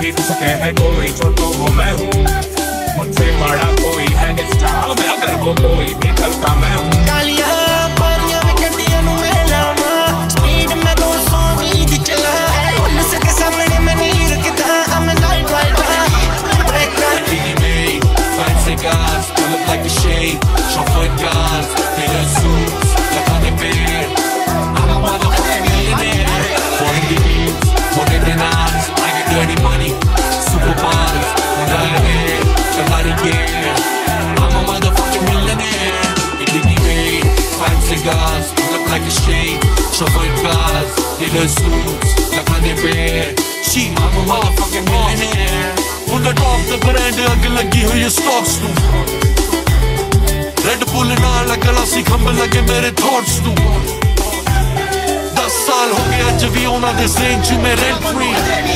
नहीं तो सके है कोई जो तो वो मैं हूँ मुझसे बड़ा कोई है स्टार मैं अगर वो कोई भी चलता मैं हूँ Guys, they look like the shade. Chauffeur guys, they the suits, like on the bed. I'm a motherfucking millionaire. For the beats, for the dinners, I get dirty money. Super bars, I got a head, I got a gear. I'm a motherfucking millionaire. It did the made, fancy guys, they look like the shade. Chauffeur guys, they the suits, like on the bed. She, I'm a motherfucking millionaire. On the top the brand ag lagi hui hai stocks nu Red Bull naal glassi khambh lage mere thoughts nu 10 saal ho gaya aj bhi ona de range mein rent free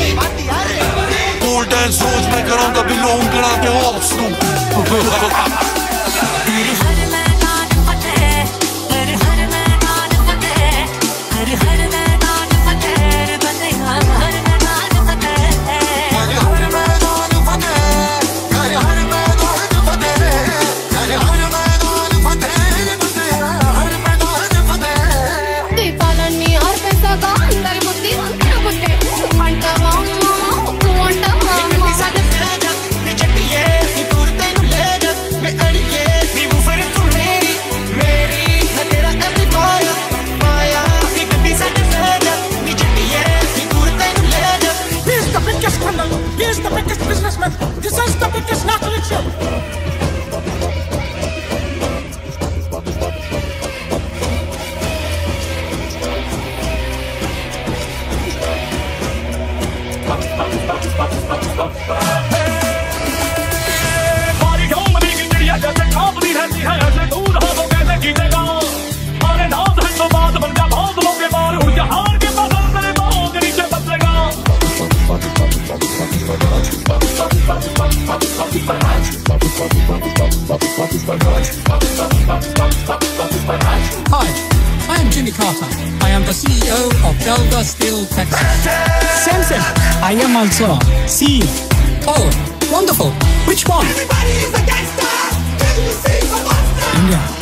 Old dance roz mein karanga below ungla ke ops nu This is the biggest knuckle show. हमारी ढोंग में की चिड़िया जैसे कांपती रहती है ऐसे दूर हो तो कैसे जीतेगा हमारे नाम है तो बात बन जा भाग लोगे बार उड़ जा हार के बदल मेरे पाँव के नीचे बदलेगा Hi, I am Jimmy Carter. I am the CEO of Delta Steel Texas. Samson, I am also CEO. Oh, wonderful. Which one? Everybody is a gangster. India.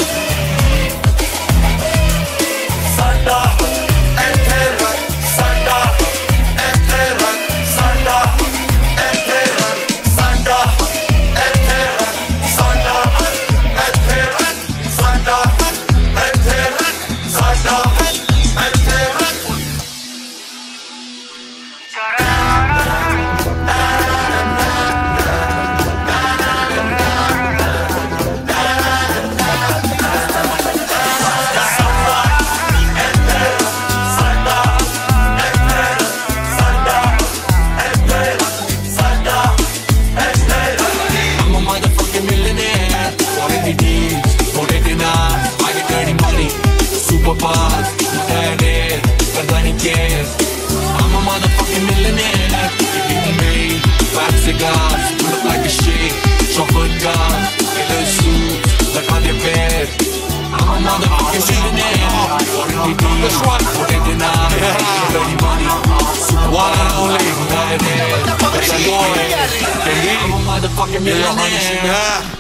I'm a motherfucking millionaire. You get me, fat cigars, look like a shit. Chocolate guns, in the suits, like on their bed. I'm a motherfucking millionaire. That's right. What they deny, dirty money, one and only millionaire. That's a boy. I'm a motherfucking millionaire.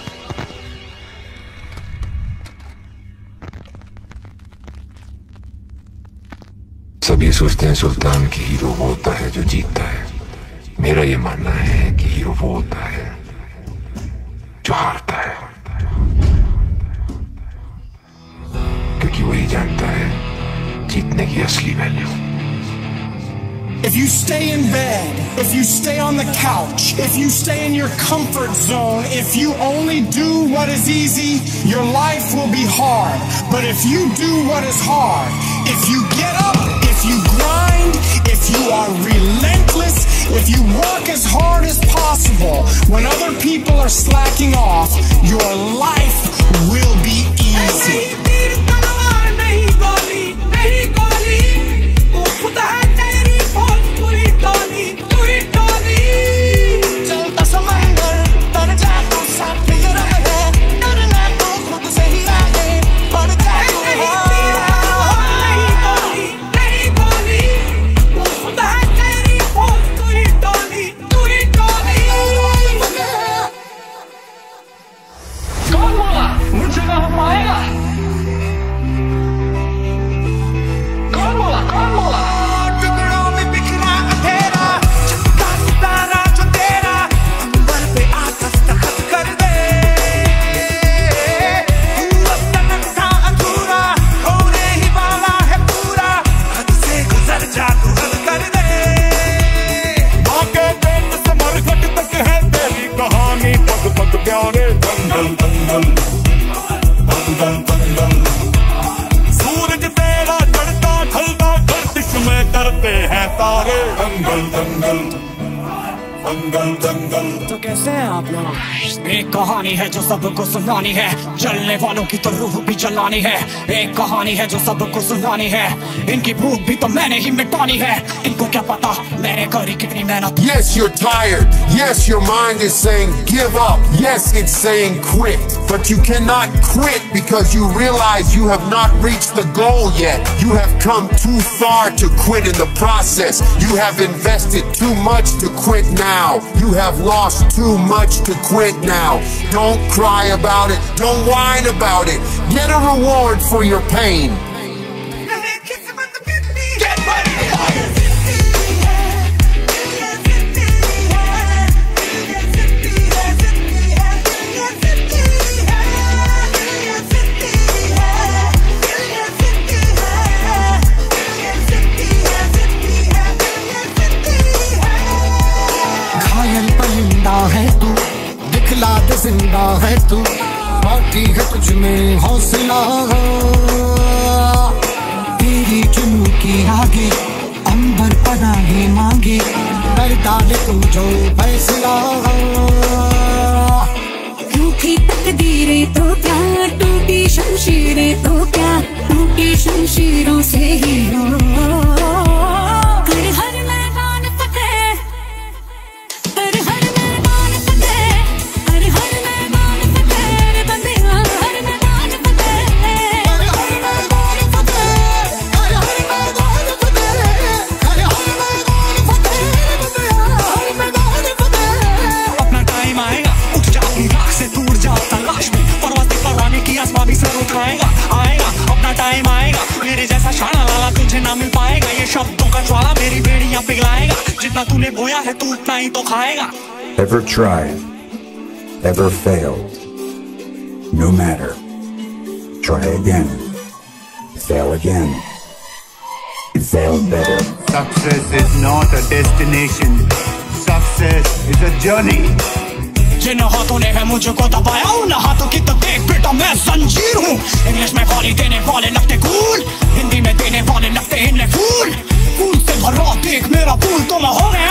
सब ये सोचते हैं सुल्तान की hero वो होता है जो जीतता है मेरा ये मानना है कि हीरो वो होता है जो हारता है क्योंकि वही जानता है जीतने की असली value If you stay in bed, if you stay on the couch, if you stay in your comfort zone, if you only do what is easy, your life will be hard. But if you do what is hard, if you get up, if you grind, if you are relentless, if you work as hard as possible, when other people are slacking off, your life will be easy. करते हैं तारे। दंगल दंगल दंगल दंगल। तो कैसे हैं आप लोग? एक कहानी है जो सबको सुनानी है, जलने वालों की तो रूह भी जलानी है। एक कहानी है जो सबको सुनानी है, इनकी भूख भी तो मैंने ही मिटानी है। इनको क्या पता मैंने करी कितनी मेहनत। Yes, you're tired. Yes, your mind is saying give up. Yes, it's saying quit. But you cannot quit because you realize you have not reached the goal yet. You have come too far to quit in the process. You have invested too much to quit now. You have lost too much to quit now. Don't cry about it. Don't whine about it. Get a reward for your pain. Get ready. है तू, दिखला दे जिंदा है तू, बाकी है तुझ में हौसला। तेरी जुनू की आगे अंबर पनाहे मांगे, कर डाले तू जो फैसला। रूठी तकदीरें तो क्या, टूटी शमशीरें तो क्या, टूटी शमशीरों से ही हो। आएगा अपना टाइम आएगा, मेरे जैसा शाना लाला तुझे ना मिल पाएगा। ये शब्दों का ज्वाला मेरी बेड़ियां पिघलाएगा, जितना तूने बोया है तू उतना ही तो खाएगा। Ever tried, ever failed, no matter, try again, fail again, fail better. Success is not a destination, success is a journey. जिन हाथों ने है मुझको दबाया, उन हाथों की तो देख बेटा मैं जंजीर हूँ। इंग्लिश में गाली देने वाले लगते कूल, हिंदी में देने वाले लगते इनले फूल। फूल से भरा देख मेरा फूल तो मैं हो गया